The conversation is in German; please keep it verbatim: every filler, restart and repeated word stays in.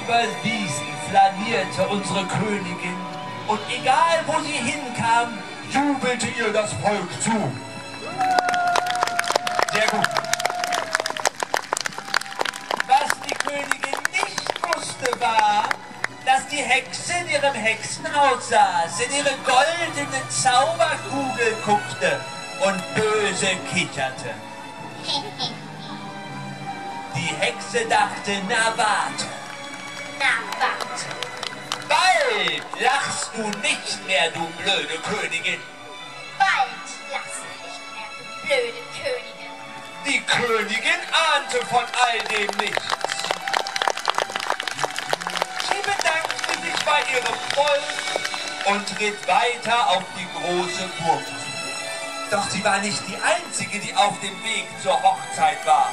Über Wiesen flanierte unsere Königin und egal wo sie hinkam, jubelte ihr das Volk zu. Sehr gut. Was die Königin nicht wusste war, dass die Hexe in ihrem Hexenhaus saß, in ihre goldene Zauberkugel guckte und böse kicherte. Die Hexe dachte, na warte. Na, warte. Bald lachst du nicht mehr, du blöde Königin. Bald lachst du nicht mehr, du blöde Königin. Die Königin ahnte von all dem nichts. Sie bedankte sich bei ihrem Volk und ritt weiter auf die große Burg zu. Doch sie war nicht die Einzige, die auf dem Weg zur Hochzeit war.